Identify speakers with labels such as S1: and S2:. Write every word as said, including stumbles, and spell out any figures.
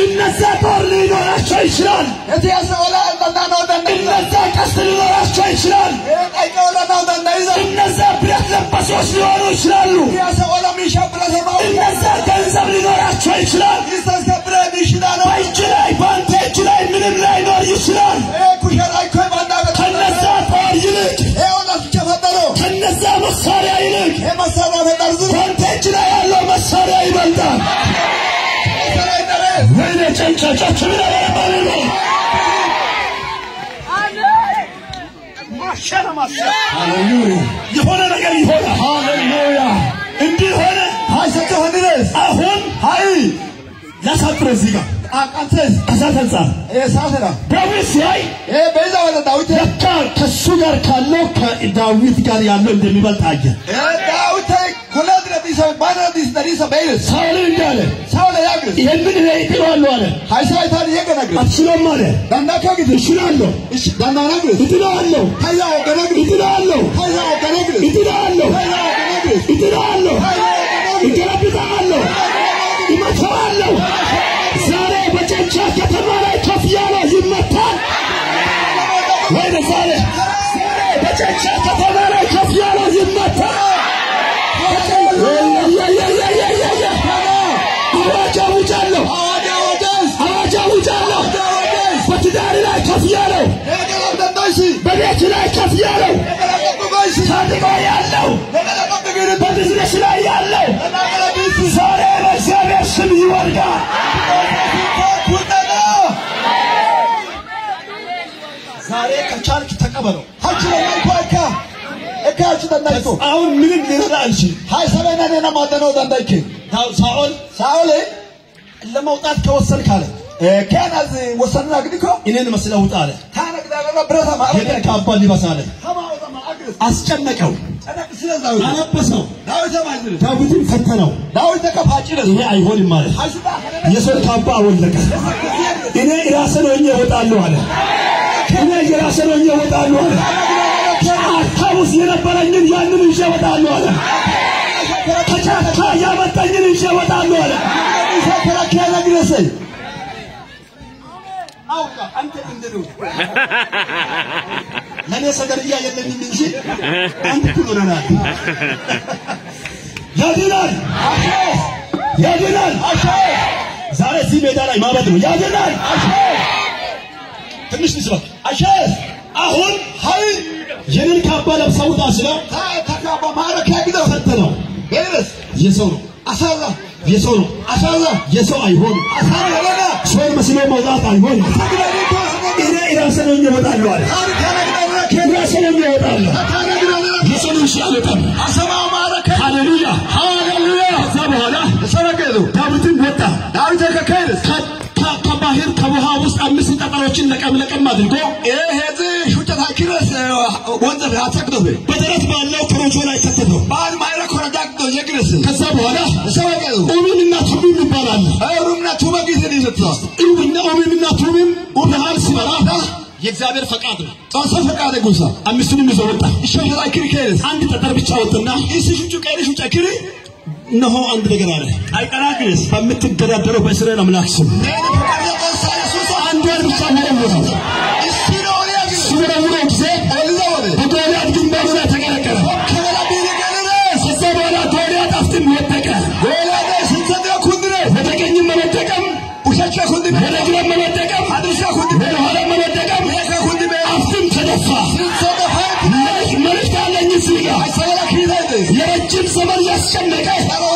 S1: እነዛ ጦር ሊኖራቸው ይችላል እነዛ ቀስት ሊኖራቸው ይችላል እነዛ ብረት ለበሶች ሊሆኑ ይችላሉ እነዛ ገንዘብ ሊኖራቸው ይችላል በእጅ ላይ በአንተ እጅ ላይ ምንም ላይኖር ይችላል ከነዛ ጦር ይልቅ ከነዛ መሳሪያ ይልቅ በአንተ እጅ ላይ ያለው መሳሪያ ይበልጣል ወይኔ ጨንጫጫችሁ ይለባል ማሸነ ማሸነ ሃሌሉያ የሆነ ነገር ይሆናል ሃሌሉያ እንዲህ ሆነ ሃይሰተው ድረስ አሁን ሃይ ያሳጥረው እዚህ ጋር አቃንተስ አሳተንጻ እሳተራ ዳዊት ሲያይ እ በዛ ወደ ዳዊት ለካ ከሱ ጋር ካለው ከዳዊት ጋር ያለው እንደሚበልጥ አየ እ ዳዊት ኮላድ ለዲሰው ባናዲስ ለዲሰ በይስ ሳውል እንዳለ ሳውል ያግስ ይሄንን ላይ ይጥራሉ አለ ሃይሳይታን ይገናግስ አትችሎም አለ ዳንዳካ ግድ ይችላልው እሺ ዳንዳናግስ ይጥራሉ ሃያው ገናግስ ይጥራሉ ሃያው ገናግስ ይጥራሉ ሃያው ገናግስ ይጥራሉ ይገራብታሉ ይመታሉ ዛሬ በጨንቻ ከተማ ላይ ከፍ ያለ ይመታል ወይኔ ዛሬ በጨንቻ ከተማ ላይ ከፍ ያለ ይመታል አዋጅ አውጃለሁ አዋጅ አውጃለሁ በትዳር ላይ ከፍ ያለው በቤት ላይ ከፍ ያለው ታድጎ ያለው በቢዝነስ ላይ ያለው ዛሬ በእግዚአብሔር ስም ይወርዳል ዛሬ ከቻልክ ተቀበለው ሀጭለ ማይኳካ እካቹ ተናይቶ አሁን ምንም ሊረዳ አልችልም ሃይ ሰበናና ማደነው ዳንዳይከ ሳኦል ሳኦል ለመውጣት ከወሰንክ አለ ከናዝ ወሰንና ግዲኮ እኔን መስለውጣ አለ ታረግዳና ብረታ ማአገ ካባ ሊባሳለ አስጨነቀው አለበሰው ዳዊት ማይዝል ዳዊትን ፈተነው ዳዊት ተከፋጭለ ይሄ አይሆንም ማለት የሰው ካባ ወለቀ እኔ ራሴ ነው እወጣለሁ አለ እኔ ራሴ ነው እወጣለሁ አለ አታውስ የነበረኝን ያንን ይወጣለሁ አለ ከቻካ ያመጣኝን ይወጣለሁ አለ ይፈከራከለ ግረሰይ አውቃ አንተ እንደው ለኔ ሰገርያ የለኝም እንጂ አንተ ኩሎናል ያድናል ያድናል ዛሬ እዚህ ሜዳ ላይ ማበድ ነው ያድናል ትንሽ ልስበክ አሸስ አሁን ሃይ የነን ካባ ለብሰው ታስለው ተካባ ማረክ ያግደው ፈተነው በለስ የሰው ነው አሳዛ የሰው ነው አሳዛ የሰው አይሆን አሳዛ ለና ሰው መስሎ መውጣት አይሆን እኔ ራሴ ነው እወጣለሁ አለ ራሴ ነው እወጣለሁ የሰው ነው ሲያለጣም አሰማው ማረክ ሃሌሉያ ሃሌሉያ ዘበኋላ ሰረገሉ ዳዊትን ወጣ ዳዊት ከከይስ ከባህር ከውሃ ውስጥ አምስት ጠጠሮችን ለቀም ለቀም አድርጎ እሄዚ ሹጨታኪረስ ወንዘር አተቅደው በደረት ባለው ኮሮጆ ላይ ከተተው ባል ማይረ ኮረዳቅዶ የግረስ ከዛ በኋላ ሰበቀው ኡሚንና ቱሚም ይባላል ኡሚንና ቱመጊዝ ሊዘጥራስ ኡሚንና ኡሚንና ቱሚም ወደሃል ሲበራ የእግዚአብሔር ፈቃድ ነው ታሰ ፈቃድ ጉሳ አምስቱንም ይዘው ወጣ ሹጨታኪር ከይስ አንድ ጠጠር ብቻ ወጥና እሺ ሹጨ ከይስ ሹጨኪሪ ነው አንድ ነገር አለ አይቀራግስ በመትገዳደረው በእስራኤል አምላክ ስም አንድ ወር ብቻ ነው እስቲሮሪያ ሲወራው ጊዜ አልዛወደ በጎልያድ ግንባር ላይ ተቀረቀረ ሰሰበላ ጎልያድ አፍጥም ወደቀ ጎልያድ ሲሰደ ኩንድረ ወደቀኝ መለጠቀም ውሸቻ ኩንድረ ወደግራ መለጠቀም አድርሻ ኩንድረ ወደኋላ መለጠቀም ለካ ኩንድረ አፍጥም ተደፋ ሲሰደፋ መልክ መልክ አለኝ ሲጋ ሰበላ ኪዳይ የረጅም ዘመን ያስጨነቀ